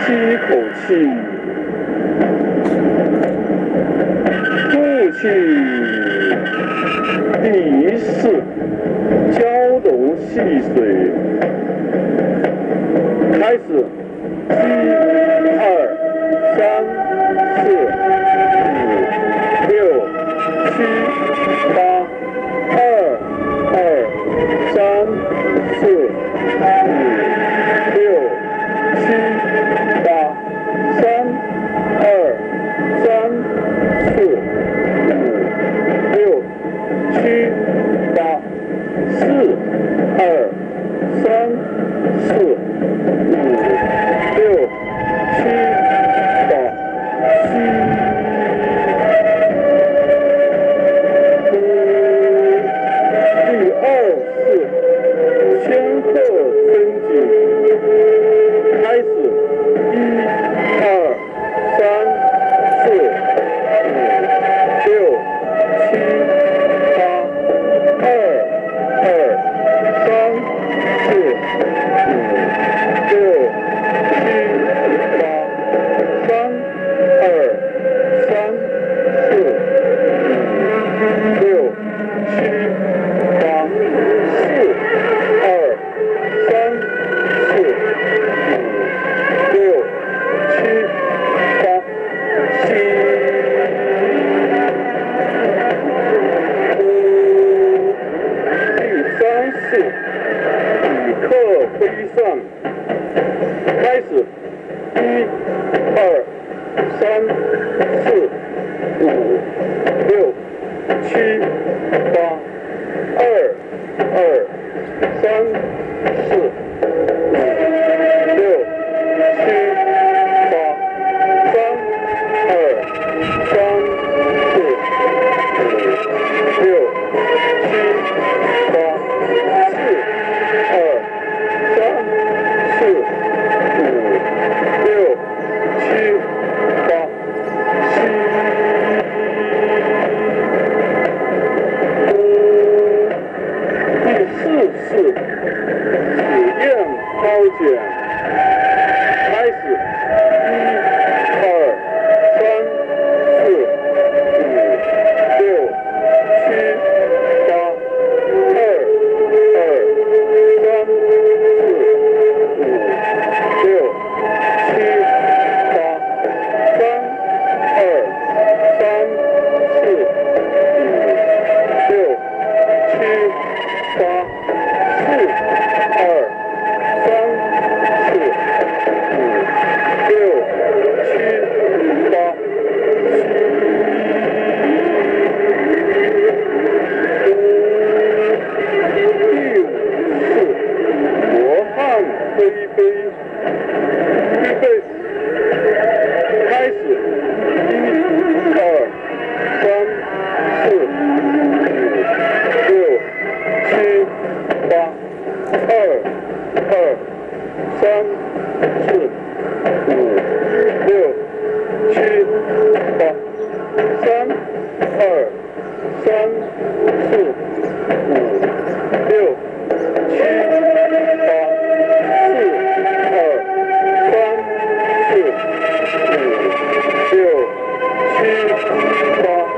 吸一口气，吐气。第4，交融细水。开始，1、2、3、4、5、6、7、8、2、2、3、4、5、6、7、8、3、2、3、4、5、6、7、8、4、2、3、4、5、6、7、8、吸。第2式，仙鹤伸颈。开始，1、2、3、4、5、6、7、8、2、2、3、4、5、6、7、8、3、2、3、4、5、6、7、8、4、2、3、4、5、6、7、8，吸。第3式，羽客飞上。开始，1、2、3、4、5、6、7、8、2、2、3、4、5、6、7、8、3、2、3、4、5、6、7、8、4、2、3、4、5、6、7、8，吸。第4式，紫燕抛剪。开始，1、2、3、4、5、6、7、8、2、2、3、4、5、6、7、8、3、2、3、4、5、6、7、8、4、2、3、4、5、6、7、8，第5式，罗汉飞飞。预备，开始，1、2、3、4、5、6、7、8、2、2、3、4、5、6、7、8、3、2、3、4、5、6、7、8、4、2、3、4、5、6、7、8，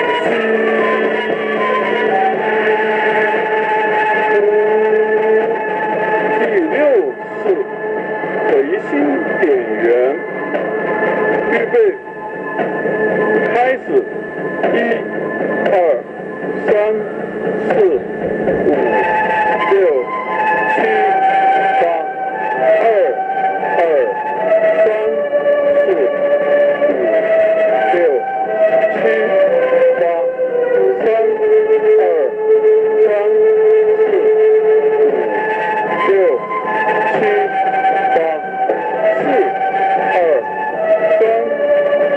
第6式，回心点圆。预备，开始，1、2、3、4、5、6、7、8、2、2、3、4、5、6、7、8、3、2、3、4、5、6、7、8、4、2、3、4、5、6、7、8、3、2、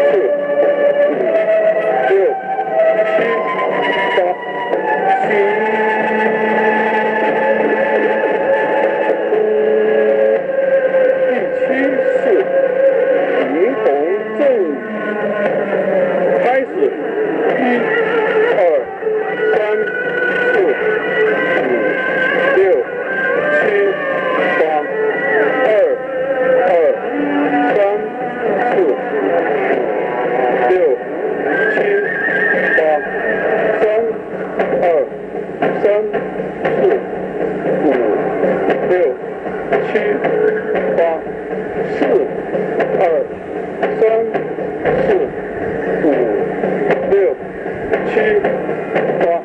八，四二三四五六七八。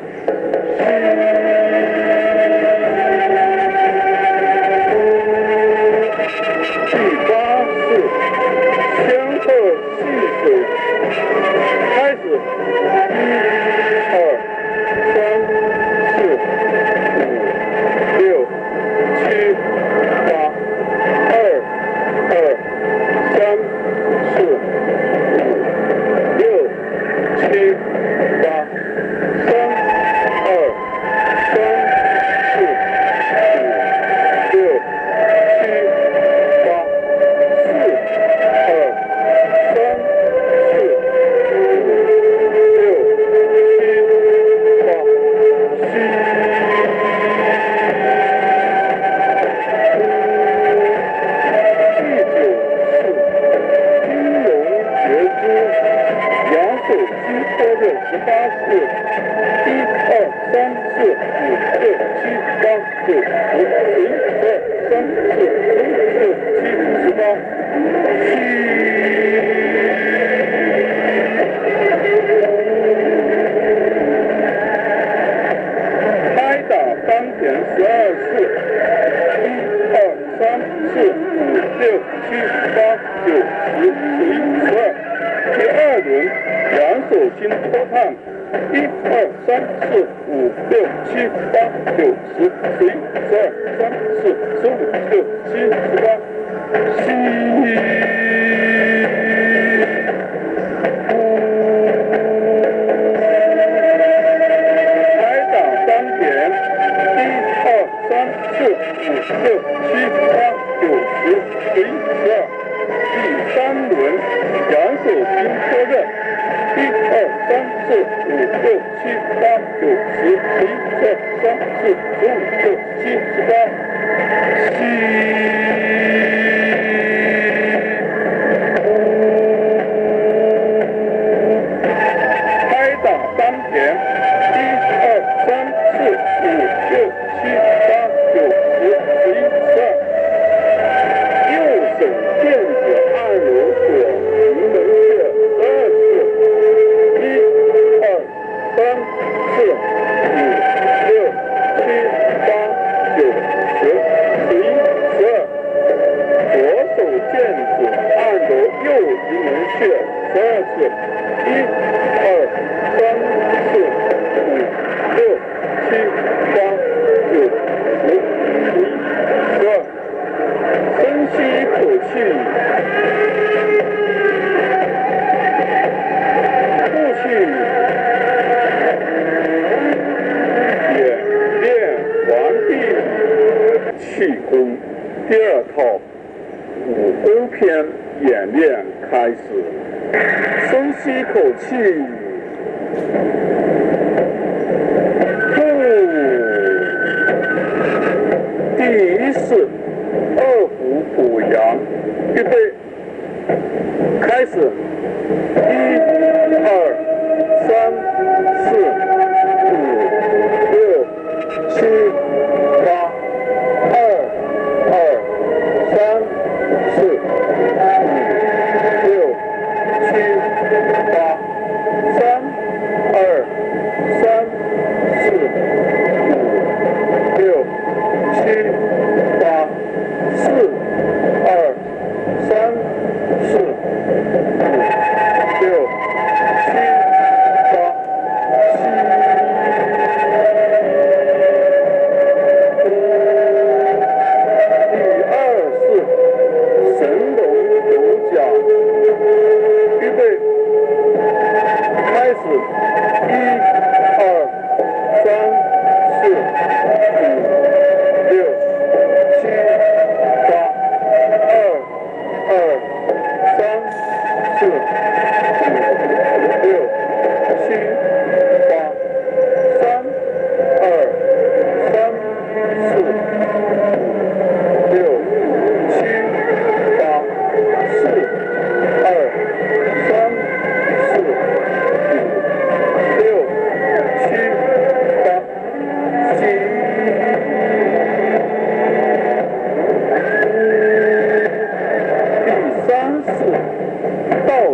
第八式相克细水，开始，一二三四五六七八，二三四五六七八，三二三四五六七八，四二三四五六七八，第九式金龙绝珠，两手击托着18式，一二三四五六七八九十11、12、13、14、15、16、17、18。拍打当前12式，一二三四五六七八九十11、12。第二轮两手心托烫，一二三四五六七八九十11、12、13、14、15、16、17、18。拍打当前，一二三四五六七八九十11、12。第三轮两手心托热，一二三四五六七八九十11、12、13、14、15、16、17、18。拍打当前，一二三四五六七八九十11、12。右手剑指按揉左营门穴12次，一二三四五六七八九十11、12。左手剑指按揉右营门穴12次，一二三四五六七八九十11、12。深吸一口气，吐气，演练完毕。气功第二套武功篇演练开始。深吸一口气，吐。第一式。二虎补阳，预备，开始，一二三四五六七八，二三四五六七八，三二三四五六七八。4、2、3、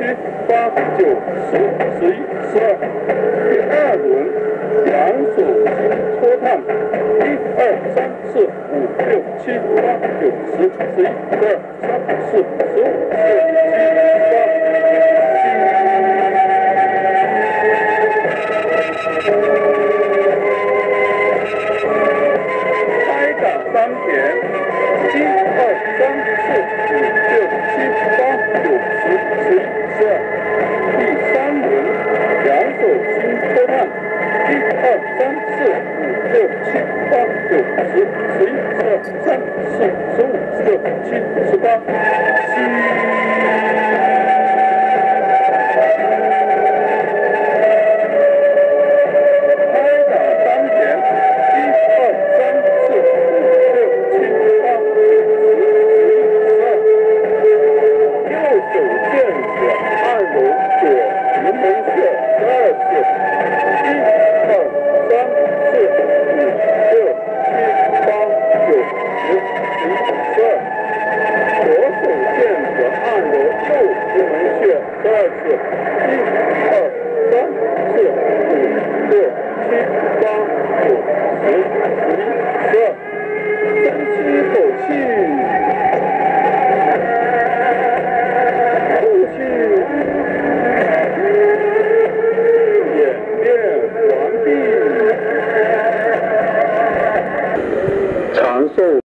7、8、9、10、11、12。第二轮两手心搓烫，1、2、3、4、5、6、7、8、9、10、11、12、13、14、15、16、17、18。开打3田，1、2、3、4、5、6、7、8、9、10、11、12。第三轮两手心搓烫，1、2、3、4、5、6、7、8、9、10、11、12、13、14、15、16、17、18。长寿